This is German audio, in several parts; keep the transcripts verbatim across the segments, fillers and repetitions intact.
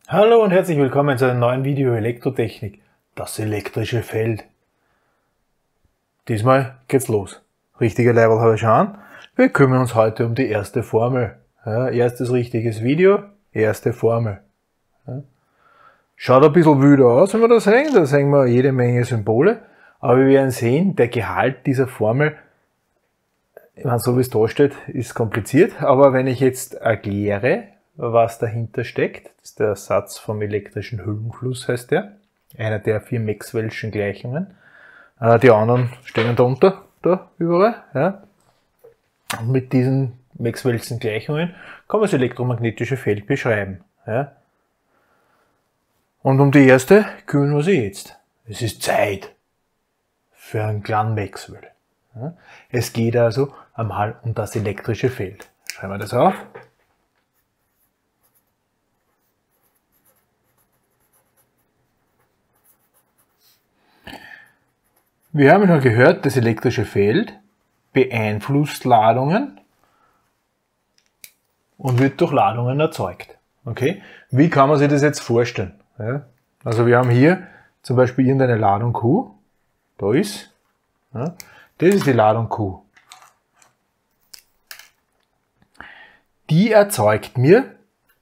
Hallo und herzlich willkommen zu einem neuen Video Elektrotechnik, das elektrische Feld. Diesmal geht's los. Richtige Level habe ich schon an. Wir kümmern uns heute um die erste Formel. Ja, erstes richtiges Video, erste Formel. Ja. Schaut ein bisschen wüder aus, wenn wir das sehen. Da sehen wir jede Menge Symbole. Aber wir werden sehen, der Gehalt dieser Formel, ich meine, so wie es da steht, ist kompliziert. Aber wenn ich jetzt erkläre, was dahinter steckt, das ist der Satz vom elektrischen Hüllenfluss, heißt der. Einer der vier Maxwell'schen Gleichungen. Die anderen stehen darunter, da überall. Ja. Und mit diesen Maxwell'schen Gleichungen kann man das elektromagnetische Feld beschreiben. Ja. Und um die erste kümmern wir uns jetzt. Es ist Zeit für einen kleinen Maxwell. Ja. Es geht also einmal um das elektrische Feld. Schreiben wir das auf. Wir haben schon gehört, das elektrische Feld beeinflusst Ladungen und wird durch Ladungen erzeugt. Okay? Wie kann man sich das jetzt vorstellen? Ja? Also wir haben hier zum Beispiel irgendeine Ladung Q. Da ist. Ja? Das ist die Ladung Q. Die erzeugt mir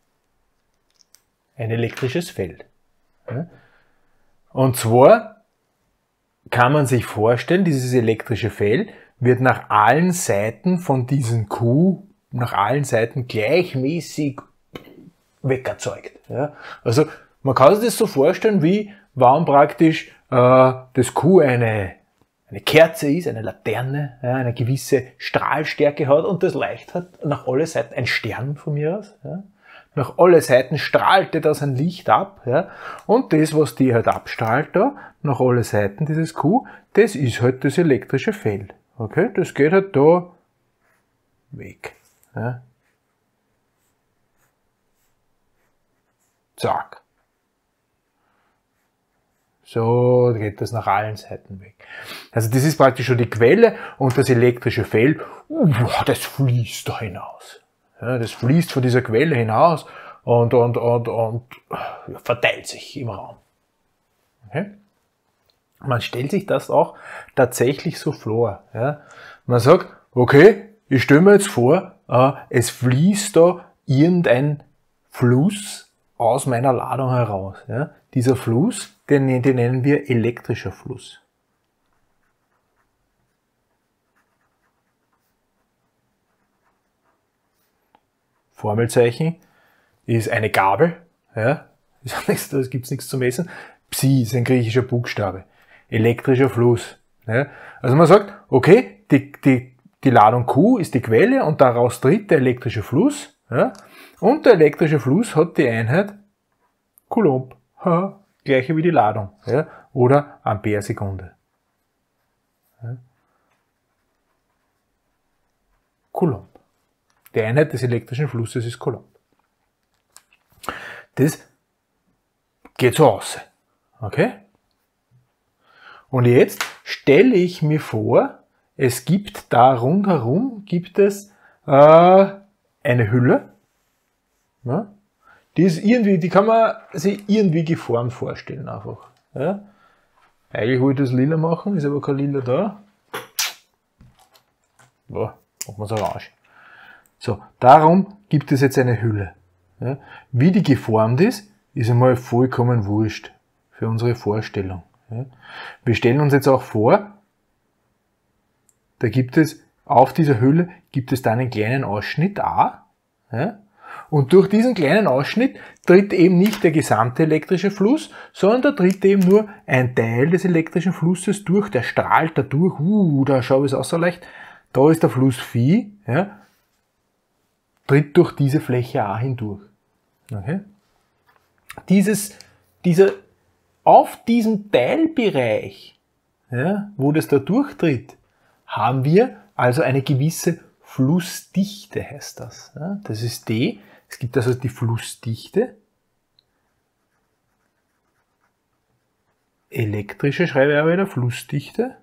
ein elektrisches Feld. Ja? Und zwar kann man sich vorstellen, dieses elektrische Feld wird nach allen Seiten von diesem Q, nach allen Seiten gleichmäßig wegerzeugt. Ja? Also man kann sich das so vorstellen, wie warum praktisch äh, das Q eine, eine Kerze ist, eine Laterne, ja, eine gewisse Strahlstärke hat und das Licht hat nach alle Seiten, ein Stern von mir aus. Ja? Nach alle Seiten strahlte das ein Licht ab, ja, und das, was die halt abstrahlt da, nach alle Seiten dieses Q, das ist halt das elektrische Feld. Okay, das geht halt da weg. Ja. Zack. So geht das nach allen Seiten weg. Also das ist praktisch schon die Quelle und das elektrische Feld, uh, das fließt da hinaus. Ja, das fließt von dieser Quelle hinaus und, und, und, und verteilt sich im Raum. Okay? Man stellt sich das auch tatsächlich so vor. Ja? Man sagt, okay, ich stelle mir jetzt vor, äh, es fließt da irgendein Fluss aus meiner Ladung heraus. Ja? Dieser Fluss, den, den nennen wir elektrischer Fluss. Formelzeichen ist eine Gabel, ja, da gibt es nichts zu messen. Psi ist ein griechischer Buchstabe. Elektrischer Fluss. Ja. Also man sagt, okay, die, die, die Ladung Q ist die Quelle und daraus tritt der elektrische Fluss. Ja, und der elektrische Fluss hat die Einheit Coulomb, ha, gleiche wie die Ladung, ja, oder Ampere-Sekunde. Ja. Coulomb. Die Einheit des elektrischen Flusses ist Coulomb. Das geht so aus. Okay? Und jetzt stelle ich mir vor, es gibt da rundherum gibt es äh, eine Hülle. Ja? Die ist irgendwie, die kann man sich irgendwie geformt vorstellen einfach. Ja? Eigentlich wollte ich das lila machen, ist aber kein lila da. Boah, machen wir es orange. So, darum gibt es jetzt eine Hülle. Ja, wie die geformt ist, ist einmal vollkommen wurscht für unsere Vorstellung. Ja, wir stellen uns jetzt auch vor, da gibt es, auf dieser Hülle gibt es dann einen kleinen Ausschnitt A. Ja, und durch diesen kleinen Ausschnitt tritt eben nicht der gesamte elektrische Fluss, sondern da tritt eben nur ein Teil des elektrischen Flusses durch, der strahlt da durch. Uh, da schau ich es auch so leicht. Da ist der Fluss Phi. Ja, tritt durch diese Fläche A hindurch. Okay. Dieses, dieser, auf diesem Teilbereich, ja, wo das da durchtritt, haben wir also eine gewisse Flussdichte, heißt das. Ja, das ist D. Es gibt also die Flussdichte. Elektrische schreibe ich aber wieder, Flussdichte.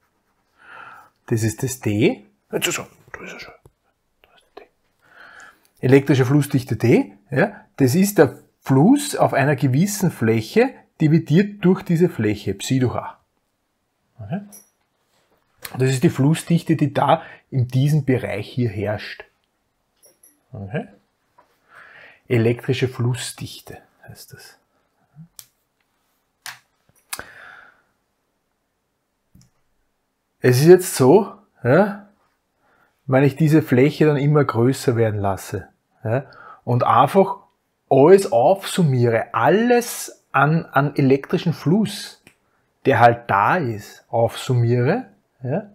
Das ist das D. Jetzt schon, da ist er schon. Da ist D. elektrische Flussdichte D, ja, das ist der Fluss auf einer gewissen Fläche dividiert durch diese Fläche, Psi durch A. Okay. Das ist die Flussdichte, die da in diesem Bereich hier herrscht. Okay. Elektrische Flussdichte heißt das. Es ist jetzt so, ja, wenn ich diese Fläche dann immer größer werden lasse, ja, und einfach alles aufsummiere, alles an, an elektrischen Fluss, der halt da ist, aufsummiere, ja,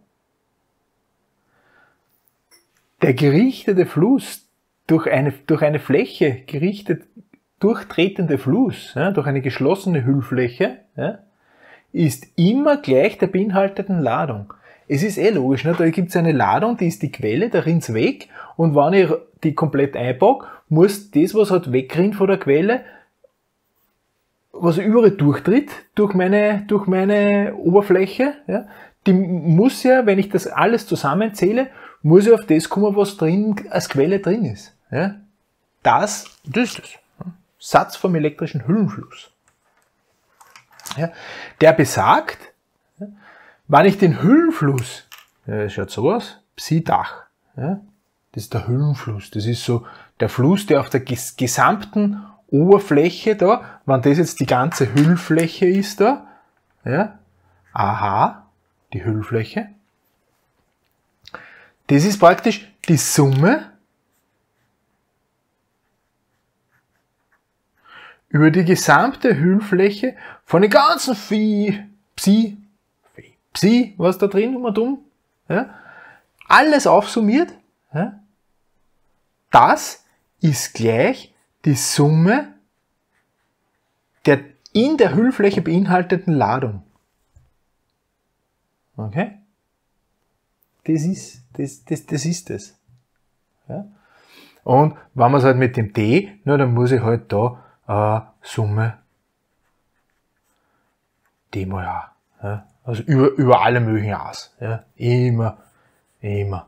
der gerichtete Fluss durch eine, durch eine Fläche, gerichtet durchtretende Fluss, ja, durch eine geschlossene Hüllfläche, ja, ist immer gleich der beinhalteten Ladung. Es ist eh logisch, ne? Da gibt es eine Ladung, die ist die Quelle, da rinnt's weg, und wenn ich die komplett einpacke, muss das, was halt wegrinnt von der Quelle, was überall durchtritt, durch meine, durch meine Oberfläche, ja, die muss ja, wenn ich das alles zusammenzähle, muss ich auf das kommen, was drin als Quelle drin ist. Ja. Das, das ist das. Satz vom elektrischen Hüllenfluss. Ja, der besagt, ja, wenn ich den Hüllenfluss, ja, das schaut so aus, Psi-Dach, ja, das ist der Hüllenfluss, das ist so der Fluss, der auf der ges gesamten Oberfläche da, wenn das jetzt die ganze Hüllfläche ist da, ja, aha, die Hüllfläche, das ist praktisch die Summe über die gesamte Hüllfläche von den ganzen Phi, Psi, Psi, was da drin um und um, ja, alles aufsummiert, ja, das ist gleich die Summe der in der Hüllfläche beinhalteten Ladung. Okay? Das ist das, das, das ist das. Ja? Und wenn man es halt mit dem D, na, dann muss ich halt da äh, Summe D mal A. Ja? Also über, über alle möglichen A's. Ja? Immer, immer.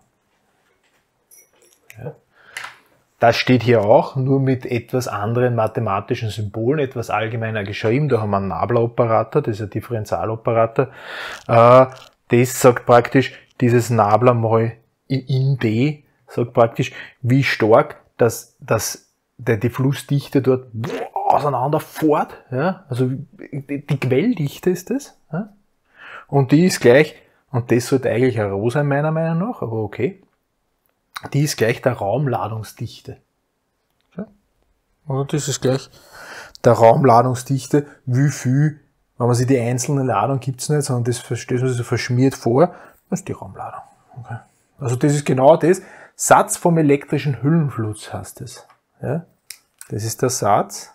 Ja? Das steht hier auch, nur mit etwas anderen mathematischen Symbolen, etwas allgemeiner geschrieben. Da haben wir einen Nabla-Operator, das ist ein Differentialoperator. Äh, das sagt praktisch, dieses Nabla mal in, in D, sagt praktisch, wie stark das, das, der, die Flussdichte dort auseinander fährt. Ja? Also die, die Quelldichte ist das. Ja? Und die ist gleich, und das sollte eigentlich ein Rho sein, meiner Meinung nach, aber okay. Die ist gleich der Raumladungsdichte. Ja? Also das ist gleich der Raumladungsdichte, wie viel, wenn man sich die einzelne Ladung gibt's nicht, sondern das stellt man sich so verschmiert vor, das ist die Raumladung. Okay. Also das ist genau das. Satz vom elektrischen Hüllenfluss heißt es. Ja? Das ist der Satz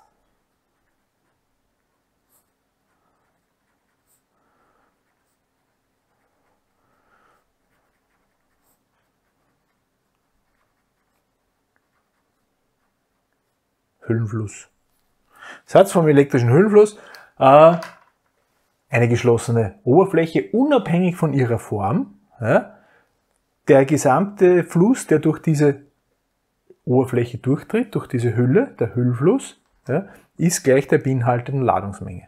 Hüllenfluss. Satz vom elektrischen Hüllenfluss, äh, eine geschlossene Oberfläche, unabhängig von ihrer Form. Ja, der gesamte Fluss, der durch diese Oberfläche durchtritt, durch diese Hülle, der Hüllfluss, ja, ist gleich der beinhalteten Ladungsmenge.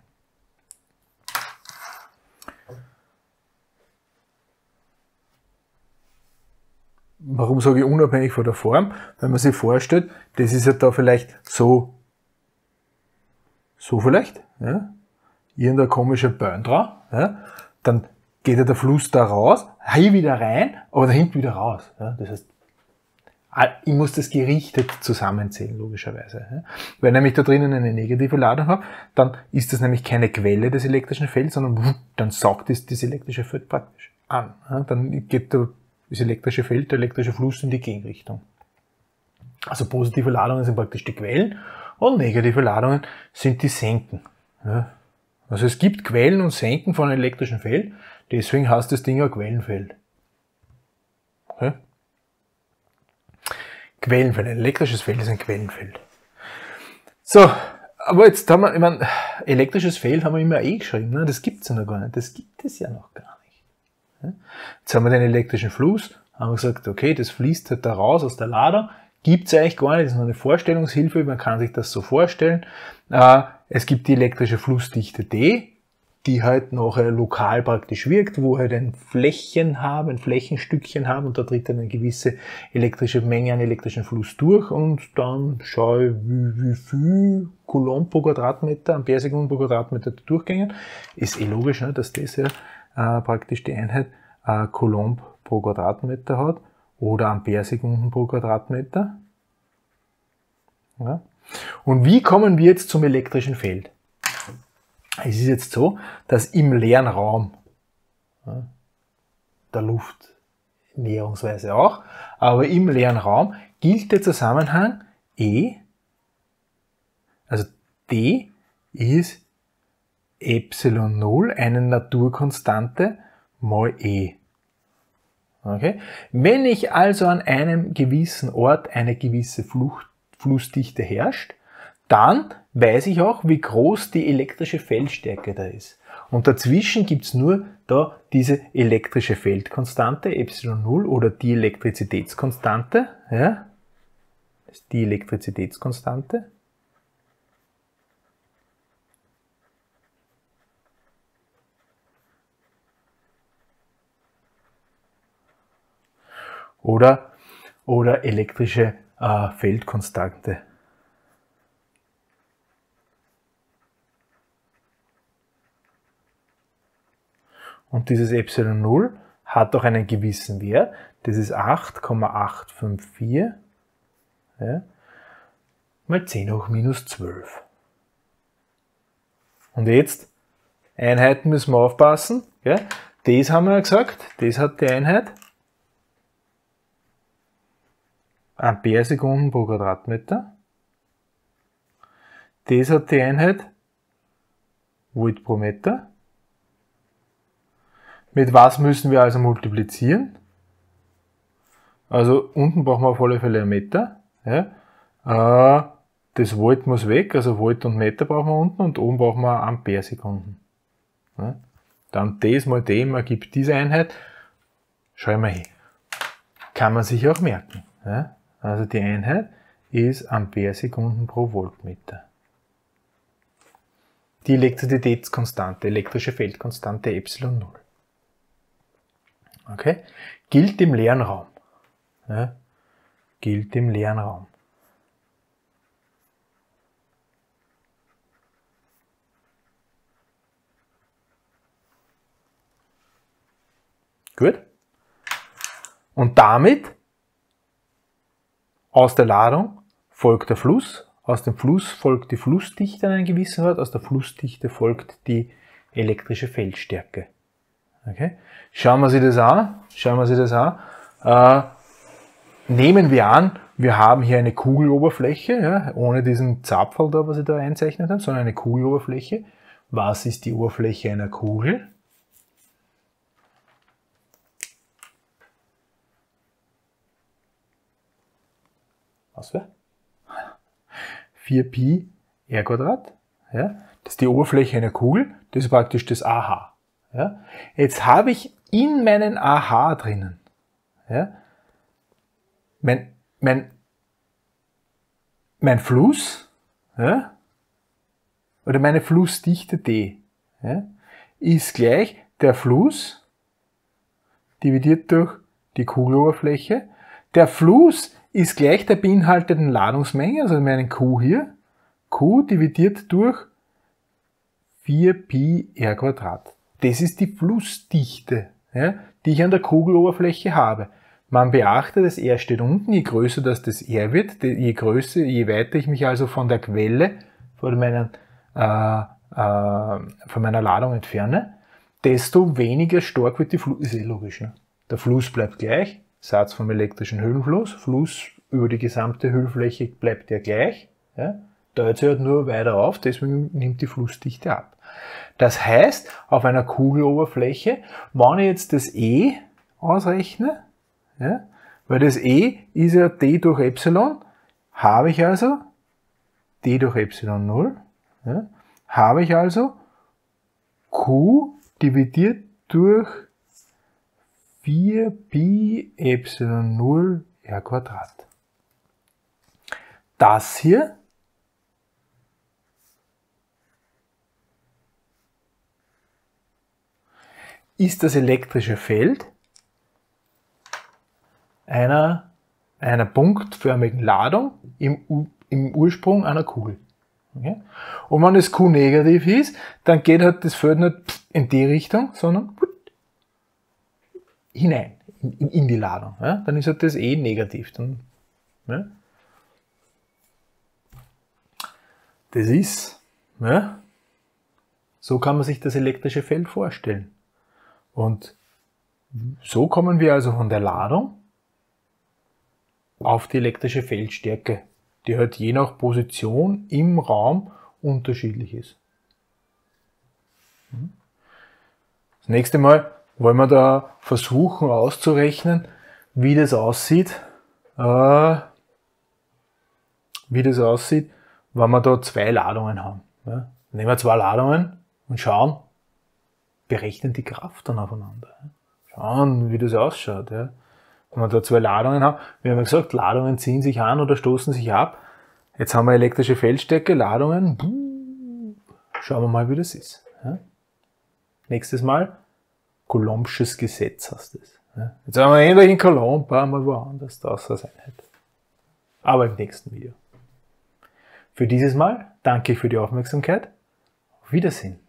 Warum sage ich unabhängig von der Form? Wenn man sich vorstellt, das ist ja da vielleicht so, so vielleicht, ja, irgendein komischer Böen drauf, ja, dann geht ja der Fluss da raus, hier wieder rein, aber da hinten wieder raus. Ja, das heißt, ich muss das gerichtet zusammenzählen, logischerweise. Ja. Wenn nämlich da drinnen eine negative Ladung habe, dann ist das nämlich keine Quelle des elektrischen Felds, sondern dann saugt es das elektrische Feld praktisch an. Ja, dann geht da das elektrische Feld, der elektrische Fluss in die Gegenrichtung. Also positive Ladungen sind praktisch die Quellen und negative Ladungen sind die Senken. Ja. Also es gibt Quellen und Senken von einem elektrischen Feld, deswegen heißt das Ding ein Quellenfeld. Okay. Quellenfeld, ein elektrisches Feld ist ein Quellenfeld. So, aber jetzt haben wir, ich meine, elektrisches Feld haben wir immer eh geschrieben, ne? Das gibt es ja noch gar nicht, das gibt es ja noch gar nicht. Jetzt haben wir den elektrischen Fluss, haben wir gesagt, okay, das fließt halt da raus aus der Ladung, gibt es eigentlich gar nicht, das ist nur eine Vorstellungshilfe, man kann sich das so vorstellen. Äh, es gibt die elektrische Flussdichte D, die halt nachher lokal praktisch wirkt, wo halt ein Flächen haben, ein Flächenstückchen haben und da tritt dann eine gewisse elektrische Menge an elektrischen Fluss durch und dann schaue ich, wie, wie viel Coulomb pro Quadratmeter, Amperersekunden pro Quadratmeter durchgängen. Ist eh logisch, ne, dass das ja äh, praktisch die Einheit äh, Coulomb pro Quadratmeter hat oder Amperesekunden pro Quadratmeter. Ja. Und wie kommen wir jetzt zum elektrischen Feld? Es ist jetzt so, dass im leeren Raum, ja, der Luft näherungsweise auch, aber im leeren Raum gilt der Zusammenhang E, also D ist Epsilon null, eine Naturkonstante, mal E. Okay? Wenn ich also an einem gewissen Ort eine gewisse Flucht, Flussdichte herrscht, dann weiß ich auch, wie groß die elektrische Feldstärke da ist. Und dazwischen gibt es nur da diese elektrische Feldkonstante, Epsilon null, oder die Elektrizitätskonstante. Ja? Das ist die Elektrizitätskonstante. Oder, oder elektrische äh, Feldkonstante. Und dieses Epsilon null hat auch einen gewissen Wert, das ist acht Komma acht fünf vier, ja, mal zehn hoch minus zwölf. Und jetzt, Einheiten müssen wir aufpassen, ja. Das haben wir ja gesagt, das hat die Einheit Amperesekunden pro Quadratmeter. Das hat die Einheit Volt pro Meter. Mit was müssen wir also multiplizieren? Also unten brauchen wir auf alle Fälle einen Meter. Ja. Das Volt muss weg, also Volt und Meter brauchen wir unten und oben brauchen wir Amperesekunden. Ja. Dann das mal dem ergibt diese Einheit. Schauen wir hin. Kann man sich auch merken. Ja. Also die Einheit ist Amperesekunden pro Voltmeter. Die Elektrizitätskonstante, elektrische Feldkonstante Epsilon null. Okay? Gilt im leeren Raum. Ja? Gilt im leeren Raum. Gut? Und damit aus der Ladung folgt der Fluss, aus dem Fluss folgt die Flussdichte an einem gewissen Ort, aus der Flussdichte folgt die elektrische Feldstärke. Okay? Schauen wir sich das an. Schauen wir sich das an. Äh, nehmen wir an, wir haben hier eine Kugeloberfläche, ja, ohne diesen Zapfel da, was ich da einzeichnet habe, sondern eine Kugeloberfläche. Was ist die Oberfläche einer Kugel? Was wäre? vier Pi r Quadrat. Ja? Das ist die Oberfläche einer Kugel. Das ist praktisch das A H. Ja? Jetzt habe ich in meinen A H drinnen, ja, mein, mein, mein Fluss, ja, oder meine Flussdichte D, ja, ist gleich der Fluss dividiert durch die Kugeloberfläche. Der Fluss ist gleich der beinhalteten Ladungsmenge, also meinen Q hier, Q dividiert durch vier Pi r Quadrat. Das ist die Flussdichte, ja, die ich an der Kugeloberfläche habe. Man beachte, das R steht unten, je größer das das R wird, je größer, je weiter ich mich also von der Quelle, von, meinen, äh, äh, von meiner Ladung entferne, desto weniger stark wird die Fluss, ist eh logisch, ne? Der Fluss bleibt gleich, Satz vom elektrischen Hüllenfluss, Fluss über die gesamte Hüllfläche bleibt ja gleich, ja? Da hört sie halt nur weiter auf, deswegen nimmt die Flussdichte ab. Das heißt, auf einer Kugeloberfläche, wenn ich jetzt das E ausrechne, ja, weil das E ist ja d durch Epsilon, habe ich also d durch Epsilon null, ja, habe ich also Q dividiert durch vier Pi Epsilon null r Quadrat. das hier ist das elektrische Feld einer, einer punktförmigen Ladung im, im Ursprung einer Kugel. Okay? Und wenn das Q negativ ist, dann geht halt das Feld nicht in die Richtung, sondern hinein, in, in die Ladung. Ja? Dann ist halt das E negativ. Dann, ja? Das ist, ja? So kann man sich das elektrische Feld vorstellen. Und so kommen wir also von der Ladung auf die elektrische Feldstärke, die halt je nach Position im Raum unterschiedlich ist. Das nächste Mal wollen wir da versuchen auszurechnen, wie das aussieht, äh, wie das aussieht, wenn wir da zwei Ladungen haben. Ja? Nehmen wir zwei Ladungen und schauen, berechnen die Kraft dann aufeinander. Ja? Schauen, wie das ausschaut. Ja? Wenn wir da zwei Ladungen haben, wir haben ja gesagt, Ladungen ziehen sich an oder stoßen sich ab. Jetzt haben wir elektrische Feldstärke, Ladungen. Schauen wir mal, wie das ist. Ja? Nächstes Mal, Coulombsches Gesetz heißt es. Ja? Jetzt haben wir ähnlich in Coulomb, einmal woanders, das als Einheit. Aber im nächsten Video. Für dieses Mal danke ich für die Aufmerksamkeit. Auf Wiedersehen.